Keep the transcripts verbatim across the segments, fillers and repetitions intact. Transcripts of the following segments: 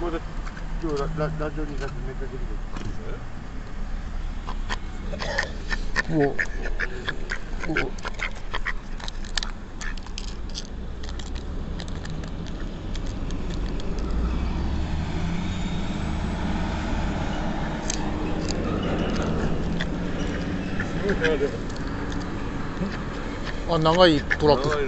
これ今日ラララジオにだってめっちゃ出てくる。もう。もうあ、長いトラック。はい。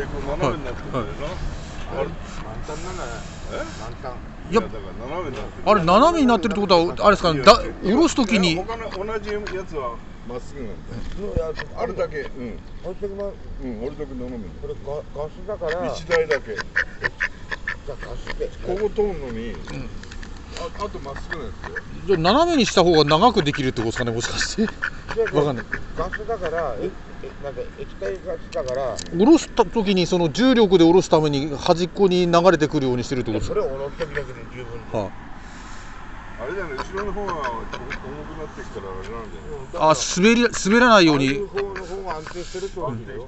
いや、あれ斜めになってるってことは、あれですかね、だ下ろすときに。 他の同じやつはまっすぐなんだよ。あれだけ、うん。うん、俺だけ斜め。これガスだから。一台だけ。じゃガスで。ここ通るのに。あ, あとまっすぐなんですよ。 じゃあ斜めにした方が長くできるってことですかね、もしかして。わかんない。 ガスだから、え、え、なんか液体ガスだから。 下ろすときに、その重力で下ろすために、端っこに流れてくるようにしてるってことですか。 それを下ろすときだけで十分。はあ。 あれだね、後ろの方が重くなってきたら、あれなんだよ。 あ、滑り、滑らないように。 ああいう方が安定してるってことですよ。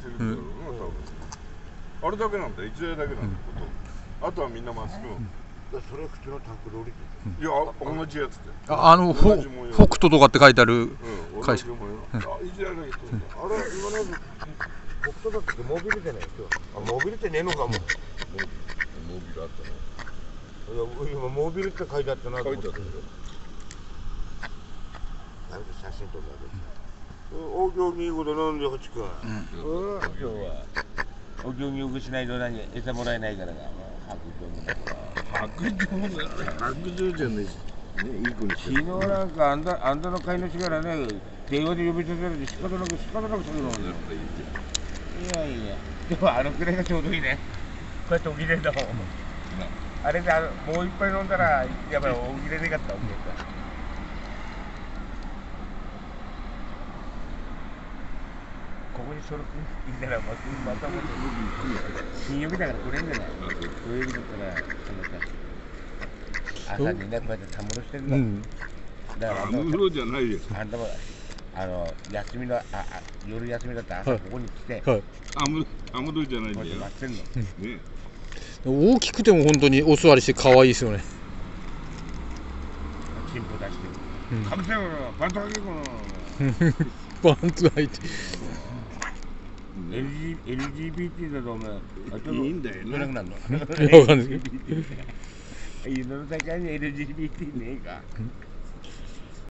あれだけなんだよ、一台だけなんだよ。あとはみんなまっすぐ。 それ普通のタンクで降りてる。いや、同じやつで。 あ、あのフォフォクトとかって書いてある会社。 あ、一台だけ。あれ今のフォクトだってモビルでね、あ、モビルってねえのかも。モビルあったね。 今モビルって書いてあったなと思って。 書いてあったよ。 なんか写真撮るだけ。お行儀いいことなんで、こっちくん。 今日はお行儀よくしないと何餌もらえないからが。 白状も白状じゃねえ。ね、いい子に昨日なんかあんたあんたの飼い主からね、電話で呼び出されて仕方なく仕方なくそういうのを。いやいや、でもあのくらいがちょうどいいね。こうやって起きれんだもん。あれであのもう一杯飲んだらやばい、起きれねかった、起きれた。ここにそろっていたらまたまた金曜日だから来れんじゃない。土曜日だったら朝にね、こうやってたむろしてるの。うん、 だからたむろじゃないです。 あんたもあの休みのああ夜休みだったら朝ここに来て、 はい、あむたむろじゃないんだよ。 待ってんの。 ね。 大きくても本当にお座りして可愛いですよね。 チンポ出して。かぶせよパンツ履けこの。 パンツ履いて。 エルジー、エルジービーティー だとお前、 いいんだよね。 なくなるの。 いや、わかんないですけど。 世の中に エルジービーティー ねえか。